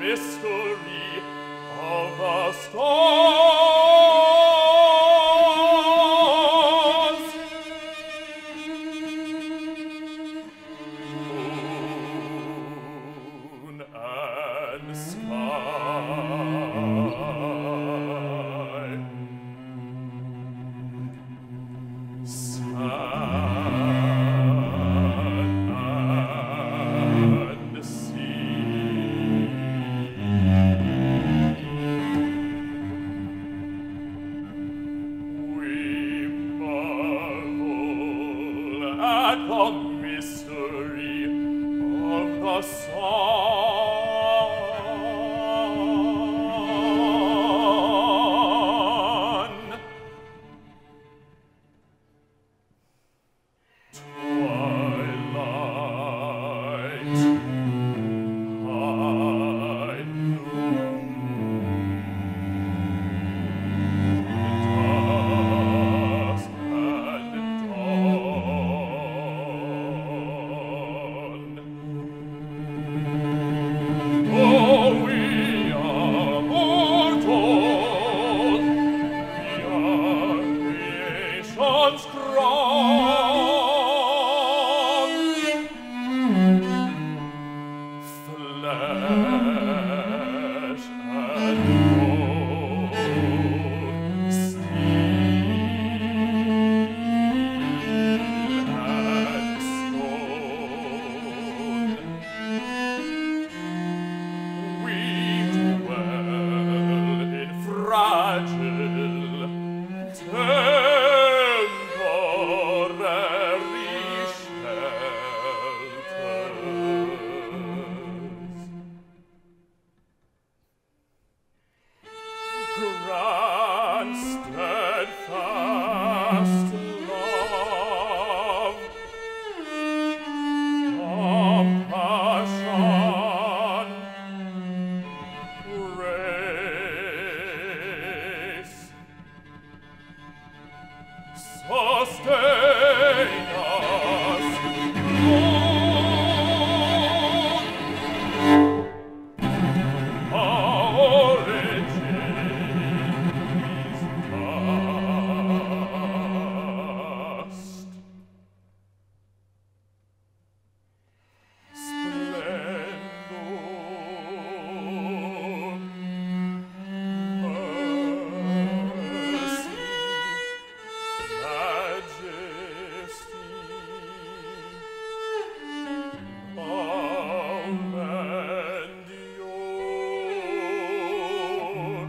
mystery of the stars. Moon and sky, sun and sea. We marvel at the mystery of the sun. Twilight, high noon, dusk and dawn. Oh, we are mortal, we are creation's crown. Flesh and bone, steel and stone. We dwell in fragile, temporary shelters. Grant steadfast love, compassion, grace, sustain us, Lord. Our origin is past. Splendor, mercy, majesty, love and your.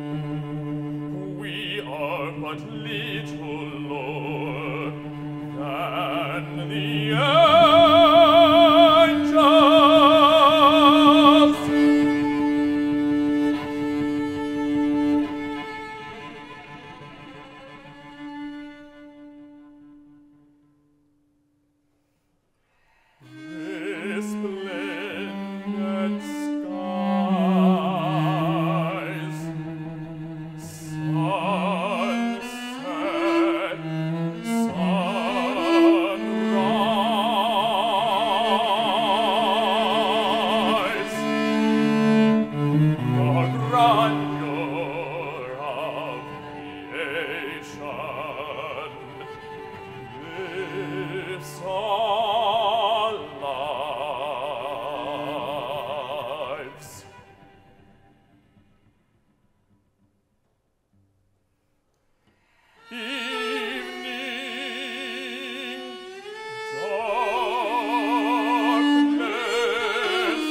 We are but little lower than the angels. Resplendent skies, sunset, sunrise, the grandeur of creation lifts our lives. Evening, darkness,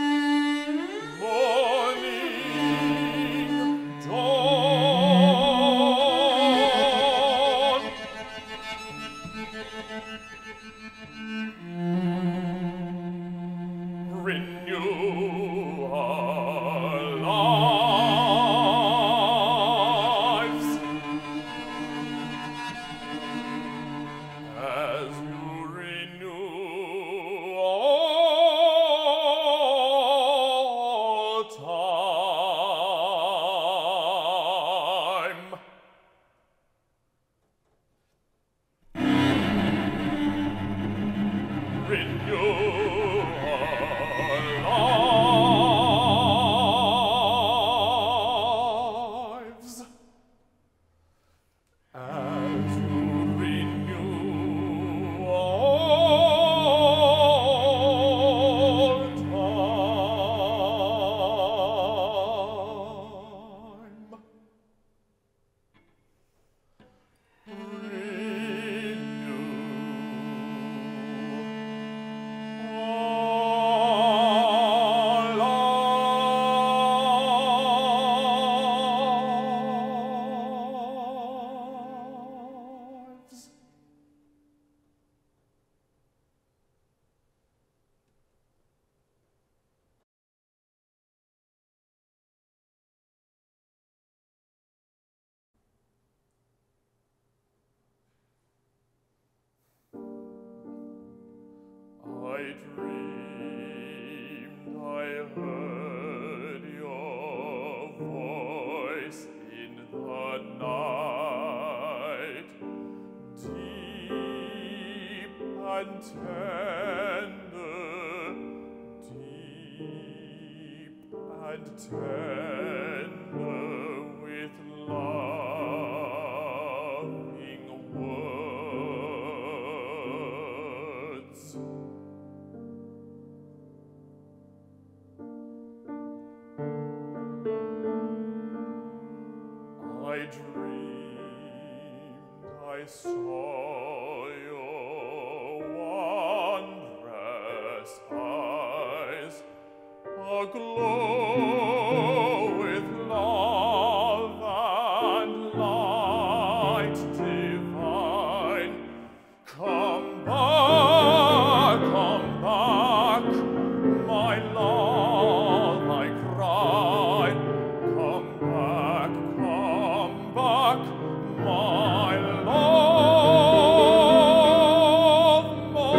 morning, dawn. dreamed I heard your voice in the night, deep and tender, deep and tender, with loving words. I dreamed I saw your wondrous eyes, aglow with love and light divine. Come back, my love, I cry. Come back, my love, my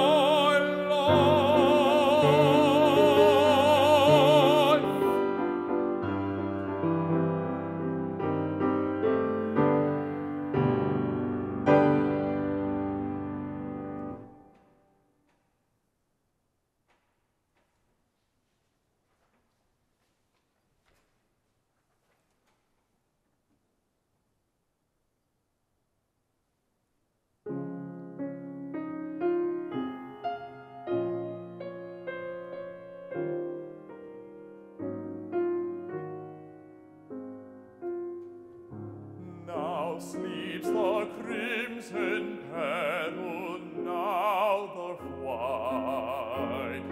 life. Now sleeps the crimson petal, now the white.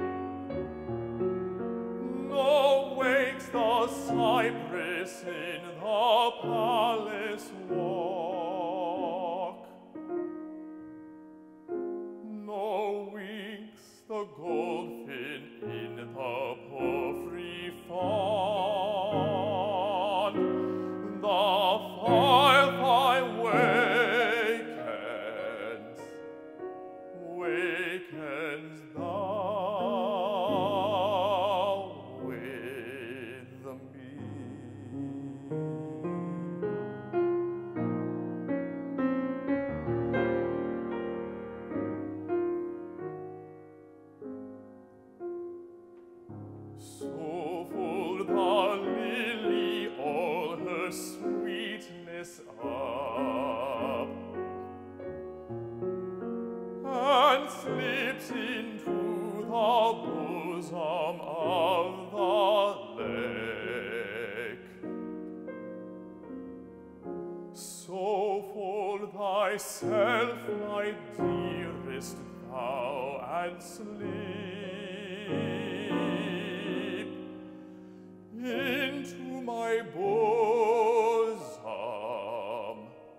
Nor wakes the cypress in the palace walk, nor winks the goldfin in the porphyry font. The firefly wakens thou with me. So full the lily all her sweetness up, and slips into the bosom of the lake. So fold thyself, my dearest, thou, and sleep into my bosom,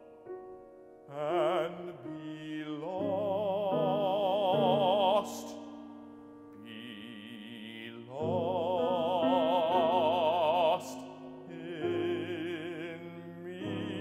and be lost in me.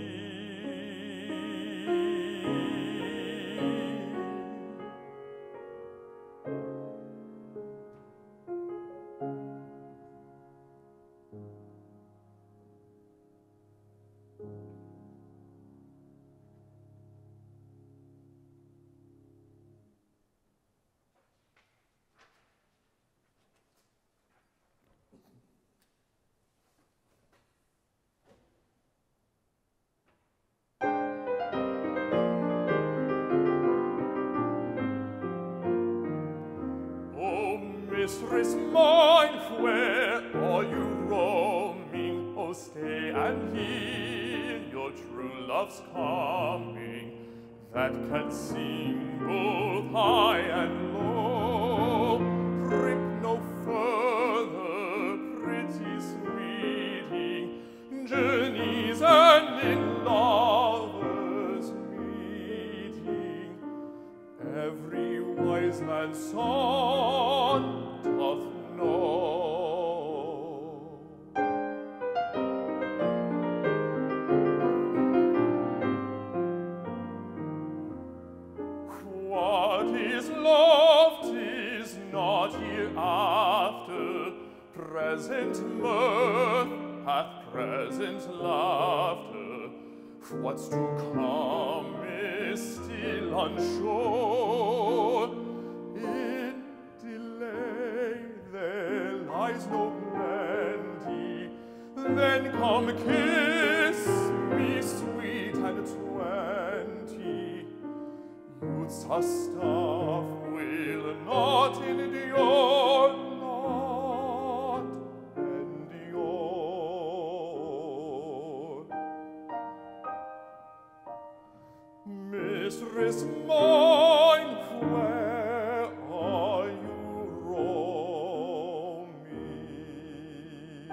Mistress mine, where are you roaming? Oh, stay and hear your true love's coming, that can sing both high and low. Prick no further, pretty sweeting, journeys and in lovers meeting. Every wise man's son doth know. What is love? 'Tis present mirth, hath present laughter. What's to come is still unsure. In delay there lies no plenty. Then come kiss me sweet and 20. Youth's a stuff will not endure, not endure. Mistress mine, where are you roaming?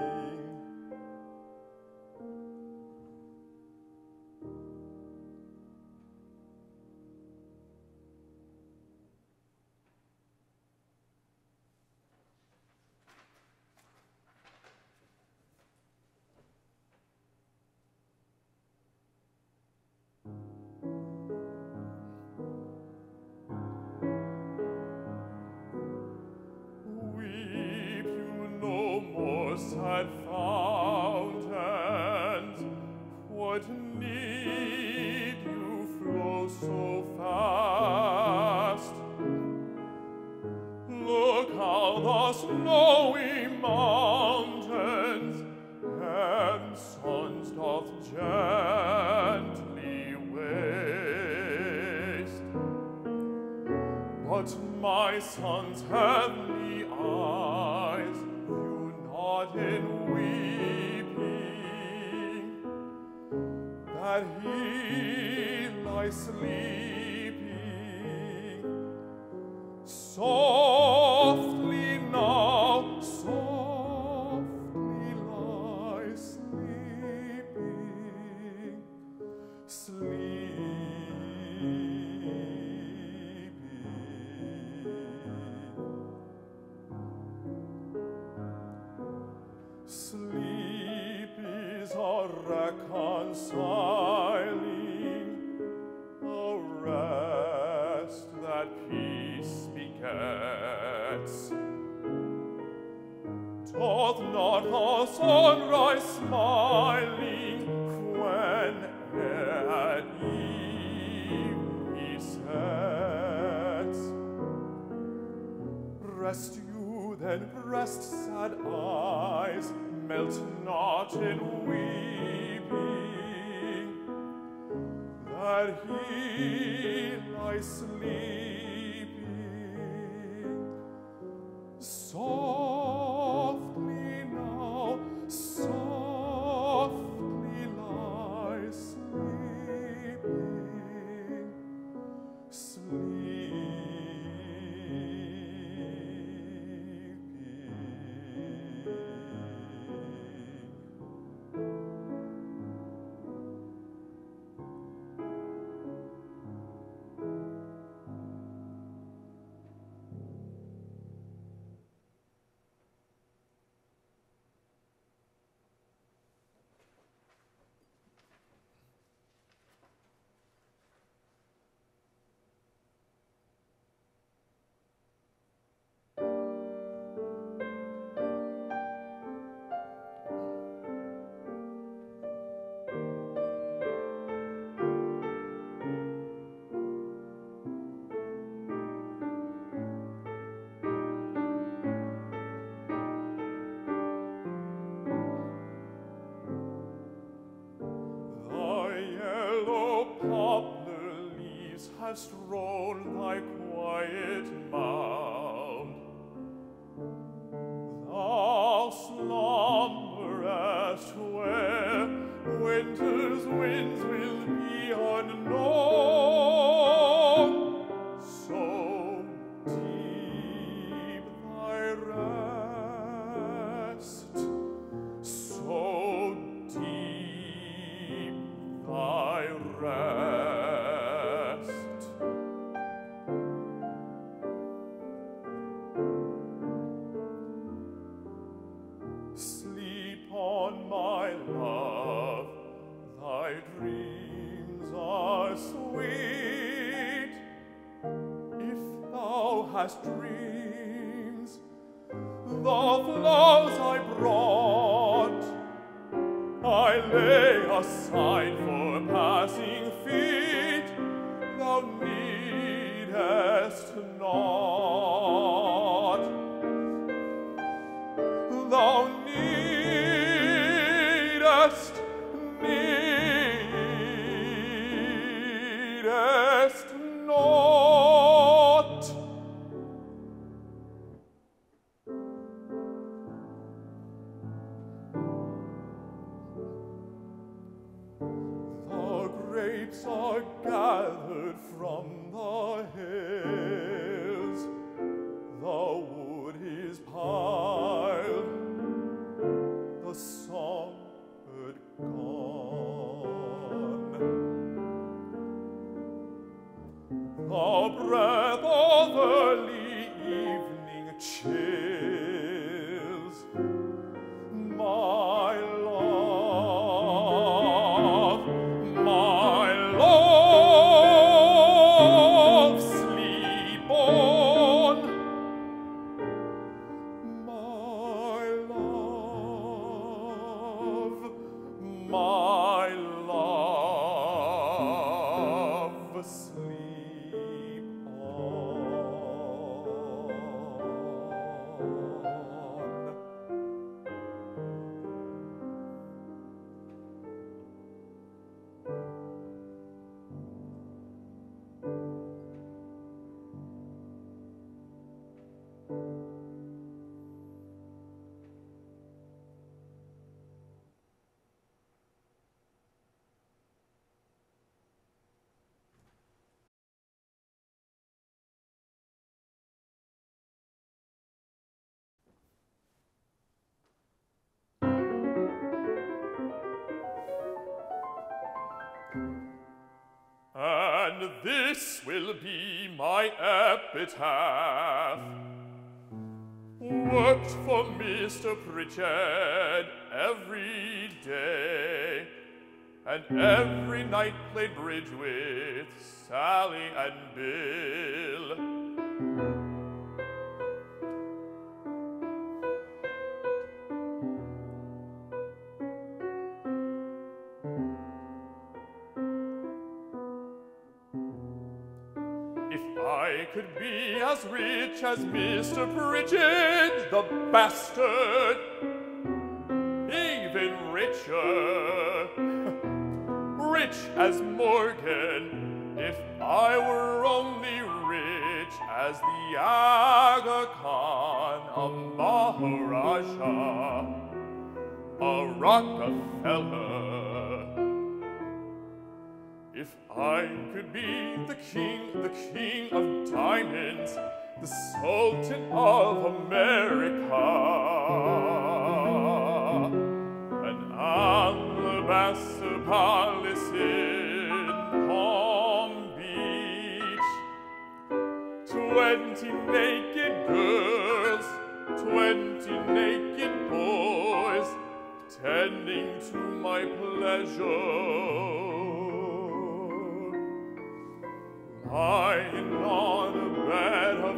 Weep you no more, sad fountains. What need you flow so fast? Look how the snowy mountains and suns doth gently waste. But my sons have me eyes, view not in weeping, that he lies sleeping. Softly now, softly lies sleeping, Sleep is a reconciling, a rest that peace begets. Doth not the sunrise smiling when at eve he sets? Rest you then, rest, sad eyes, melt not in weeping, that he lies sleeping. Softly now, softly lies sleeping, hast rolled thy quiet mound. Thou slumberest where winter's winds will be unknown. So deep thy rest, so deep thy rest. Sleep on, my love, thy dreams are sweet. If thou hast dreams, flowers I brought I lay aside for passing feet, thou needest not. Thou needest not. The grapes are gathered from the hills, the wood is piled, the songbird gone. The breath of early evening chills my love, sleep on, my love, sleep on. And this will be my epitaph, worked for Mr. Pritchard every day, and every night played bridge with Sally and Bill. I could be as rich as Mr. Pritchard, the bastard, even richer, rich as Morgan, if I were only rich as the Aga Khan, a Maharaja, a Rockefeller. If I could be the king of diamonds, the Sultan of America, an alabaster palace in Palm Beach, 20 naked girls, 20 naked boys, tending to my pleasure. Lying on a bed of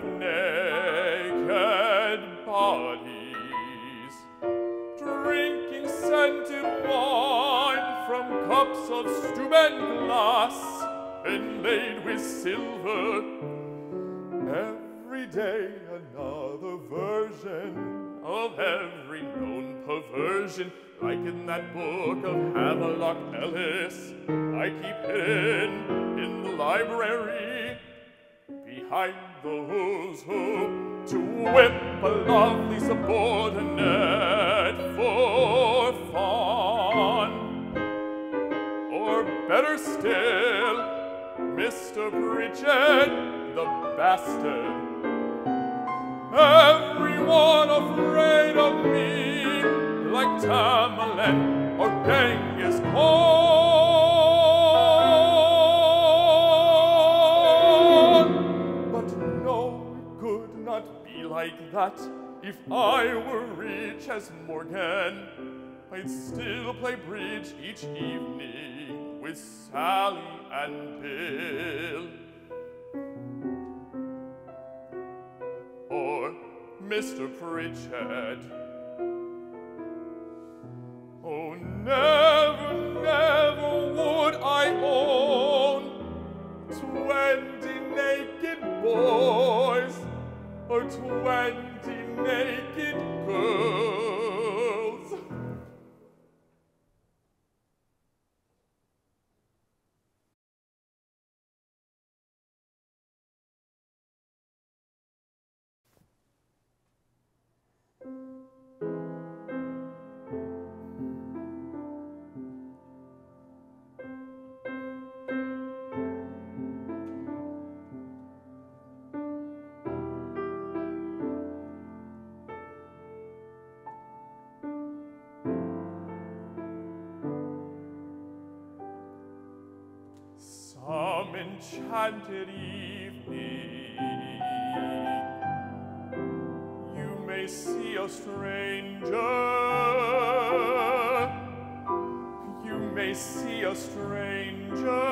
naked bodies, drinking scented wine from cups of Steuben glass inlaid with silver. Every day another version of every known perversion, like in that book of Havelock Ellis I keep hidden in the library behind the who's who, to whip a lovely subordinate for fun. Or better still, Mr. Pritchard, the bastard, everyone afraid of me, like Tamerlane or Genghis Khan. But no, it could not be like that. If I were rich as Morgan, I'd still play bridge each evening with Sally and Bill. Or Mr. Pritchard. Oh, never, never would I own 20 naked boys or 20 naked girls. Some enchanted evening, you may see a stranger. You may see a stranger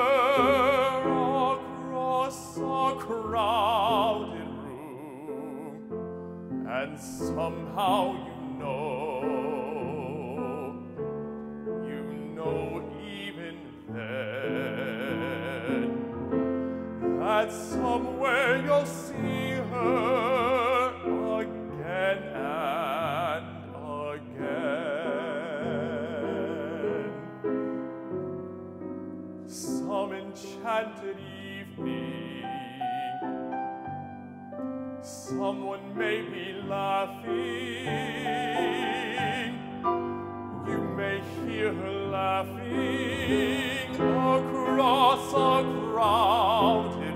across a crowded room, and somehow you know even then, that somewhere you'll see her again and again. Some enchanted evening, someone may be laughing. You may hear her laughing across a crowded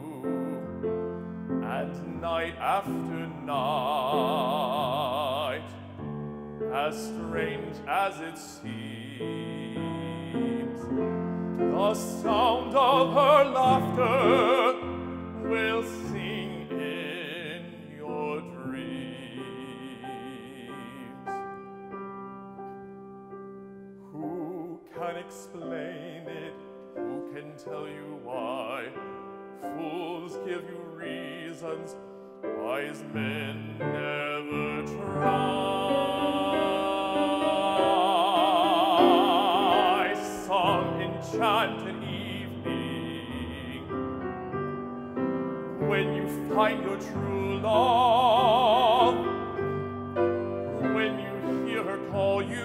room, and night after night, as strange as it seems, the sound of her laughter will sing in your dreams. Who can explain it? Who can tell you why? Fools give you reasons, wise men never try. Some enchanted evening, when you find your true love, when you hear her call you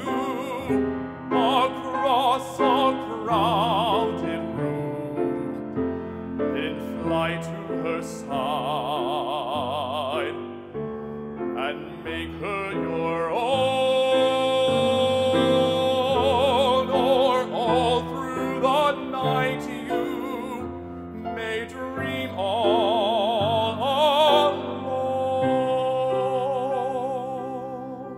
across a crowded room, then fly to her side and make her your own, or all through the night you may dream all alone.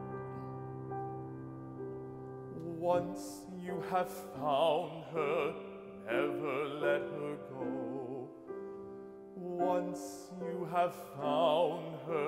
Once you have found her, never let her go. Once you have found her,